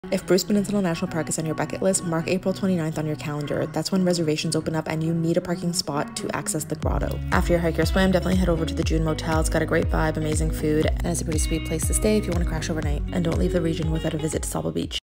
If Bruce Peninsula National Park is on your bucket list, mark April 29th on your calendar. That's when reservations open up and you need a parking spot to access the grotto. After your hike or swim, definitely head over to the June Motel. It's got a great vibe, amazing food, and it's a pretty sweet place to stay if you want to crash overnight. And don't leave the region without a visit to Sauble Beach.